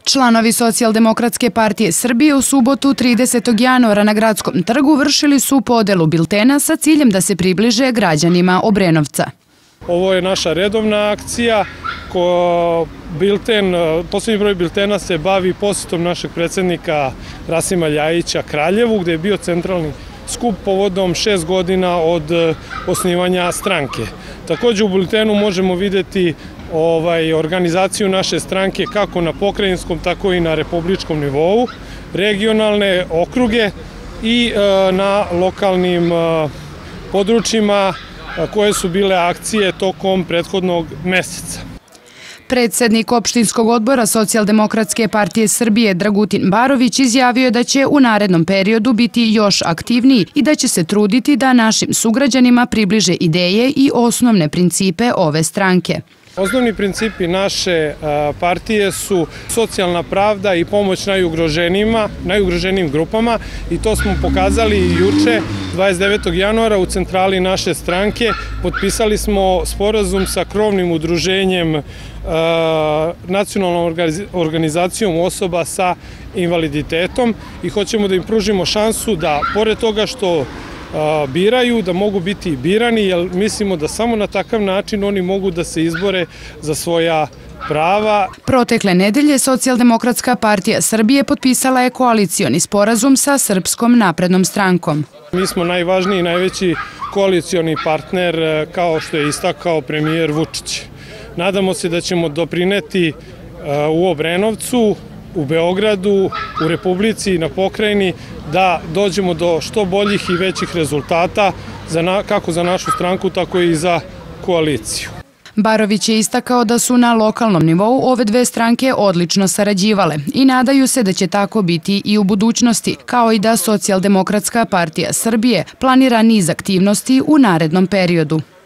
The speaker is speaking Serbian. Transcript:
Članovi Socijaldemokratske partije Srbije u subotu 30. januara na Gradskom trgu vršili su podelu biltena sa ciljem da se približe građanima Obrenovca. Ovo je naša redovna akcija. Poslednji broj biltena se bavi posjetom našeg predsjednika Rasima Ljajića Kraljevu, gde je bio centralni skup povodom 6 godina od osnivanja stranke. Također u biltenu možemo vidjeti organizaciju naše stranke kako na pokrajinskom, tako i na republičkom nivou, regionalne okruge i na lokalnim područjima koje su bile akcije tokom prethodnog meseca. Predsednik opštinskog odbora Socijaldemokratske partije Srbije Dragutin Barović izjavio je da će u narednom periodu biti još aktivniji i da će se truditi da našim sugrađanima približe ideje i osnovne principe ove stranke. Osnovni principi naše partije su socijalna pravda i pomoć najugroženijim grupama i to smo pokazali i juče, 29. januara u centrali naše stranke. Potpisali smo sporazum sa krovnim udruženjem nacionalnom organizacijom osoba sa invaliditetom i hoćemo da im pružimo šansu da, pored toga što biraju, da mogu biti birani, jer mislimo da samo na takav način oni mogu da se izbore za svoja prava. Protekle nedelje Socijaldemokratska partija Srbije potpisala je koalicioni sporazum sa Srpskom naprednom strankom. Mi smo najvažniji i najveći koalicioni partner, kao što je istakao premijer Vučić. Nadamo se da ćemo doprineti u Obrenovcu, u Beogradu, u Republici i na pokrajini da dođemo do što boljih i većih rezultata kako za našu stranku, tako i za koaliciju. Barović je istakao da su na lokalnom nivou ove dve stranke odlično sarađivale i nadaju se da će tako biti i u budućnosti, kao i da Socijaldemokratska partija Srbije planira niz aktivnosti u narednom periodu.